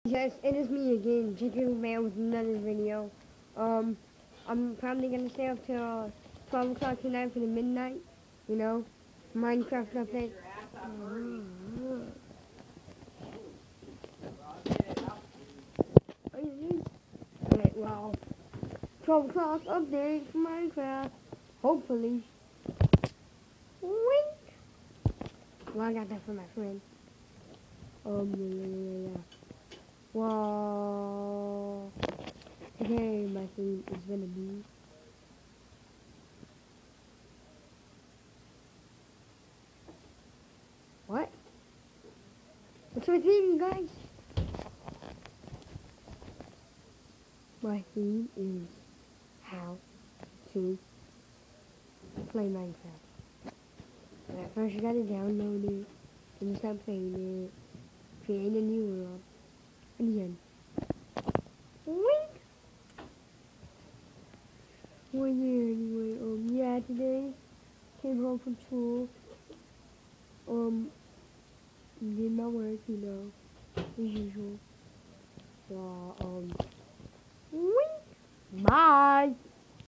Yes, it is me again, Jiggly Man with another video. I'm probably gonna stay up till 12 o'clock tonight for the midnight, you know, Minecraft update. Alright, well, 12 o'clock update for Minecraft. Hopefully. Wink! Well, I got that from my friend. Yeah. Well, today my theme is gonna be what? What's my theme, guys? My theme is how to play Minecraft. At first you gotta download it, then you start playing it, create a new world, and the end. Wink! Well, yeah, anyway, yeah, today, came home from school, did my work, you know, as usual.